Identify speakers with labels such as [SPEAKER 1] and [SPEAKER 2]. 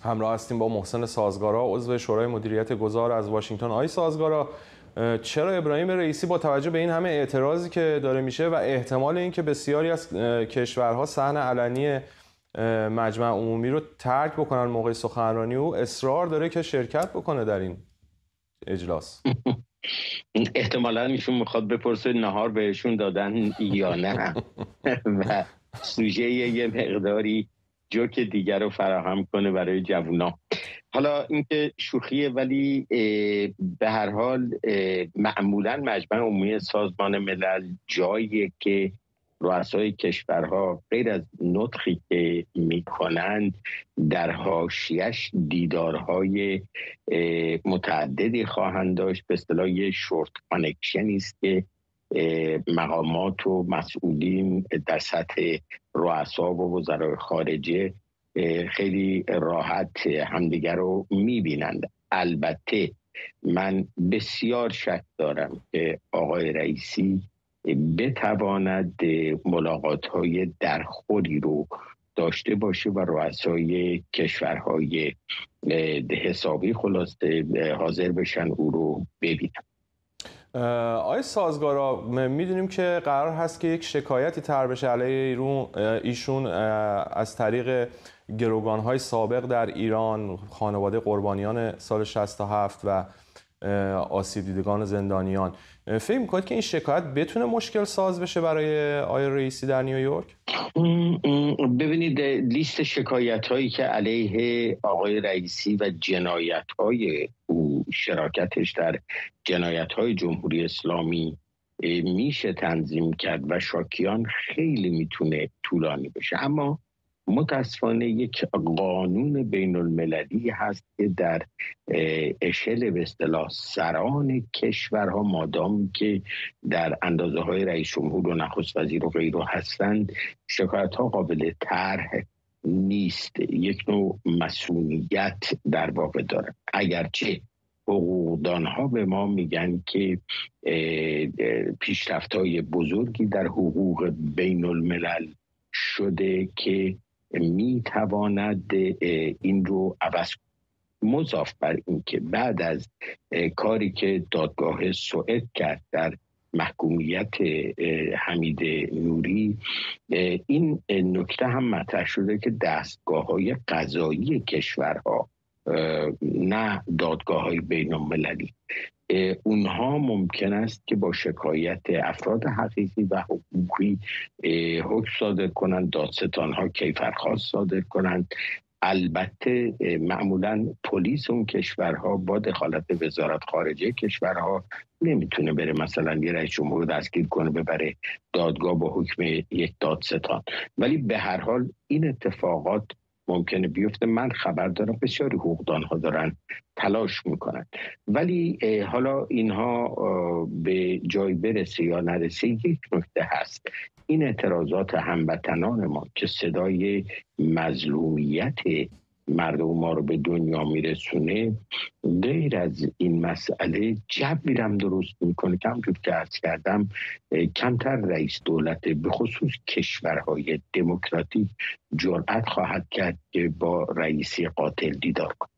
[SPEAKER 1] همراه هستیم با محسن سازگارا، عضو شورای مدیریت گذار از واشنگتن. آقای سازگارا، چرا ابراهیم رئیسی با توجه به این همه اعتراضی که داره میشه و احتمال اینکه بسیاری از کشورها صحن علنی مجمع عمومی رو ترک بکنن موقع سخنرانی، او اصرار داره که شرکت بکنه در این اجلاس؟
[SPEAKER 2] احتمالاً ایشون میخواد بپرسه نهار بهشون دادن یا نه و سوژه یه مقداری جوک دیگر رو فراهم کنه برای جوونا. حالا اینکه شوخیه، ولی به هر حال معمولاً مجمع عمومی سازمان ملل جاییه که رؤسای کشورها غیر از نطقی که میکنند در حاشیه‌اش دیدارهای متعددی خواهند داشت. به اصطلاح یه شورت کانکشنی است که مقامات و مسئولین در سطح رؤسا و وزرای خارجه خیلی راحت همدیگر رو میبینند. البته من بسیار شک دارم که آقای رئیسی بتواند ملاقات‌های درخوری رو داشته باشه و رؤسای کشورهای حسابی خلاصه حاضر بشن او رو ببینن.
[SPEAKER 1] آقای سازگارا، میدونیم که قرار هست که یک شکایتی طرح بشه علیه ایشون از طریق گروگان‌های سابق در ایران، خانواده قربانیان سال 67 و آسیب دیدگان زندانیان. فکر می‌کنید که این شکایت بتونه مشکل ساز بشه برای آقای رئیسی در نیویورک؟
[SPEAKER 2] ببینید، لیست شکایت‌هایی که علیه آقای رئیسی و جنایت‌های او، شراکتش در جنایت‌های جمهوری اسلامی میشه تنظیم کرد و شاکیان خیلی میتونه طولانی بشه. اما متاسفانه یک قانون بین المللی هست که در اشل به اصطلاح سران کشورها، مادام که در اندازه های رئیس جمهور و نخست وزیر و غیره هستند، شکایت ها قابل طرح نیست. یک نوع مسئولیت در واقع داره. اگرچه حقوقدان ها به ما میگن که پیشرفت های بزرگی در حقوق بین الملل شده که می تواند این رو عوض کنه. مضاف بر این که بعد از کاری که دادگاه سوئد کرد در محکومیت حمید نوری، این نکته هم مطرح شده که دستگاه‌های قضایی کشورها، نه دادگاه‌های بین‌المللی، اونها ممکن است که با شکایت افراد حقیقی و حقوقی حکم صادر کنند، دادستان‌ها کیفرخواست صادر کنند. البته معمولاً پلیس اون کشورها با دخالت وزارت خارجه کشورها نمیتونه بره مثلا یه رئیس جمهور رو دستگیر کنه ببره دادگاه با حکم یک دادستان، ولی به هر حال این اتفاقات ممکنه بیفته. من خبر دارم بسیاری حقوقدان‌ها دارن تلاش میکنن، ولی حالا اینها به جای برسه یا نرسه، یک نکته هست: این اعتراضات هموطنان ما که صدای مظلومیت مردم ما رو به دنیا میرسونه، غیر از این مسئله جبری هم درست میکنه که همونجور که عرض کردم کمتر رئیس دولت به خصوص کشورهای دموکراتیک جرأت خواهد کرد که با رئیسی قاتل دیدار کنه.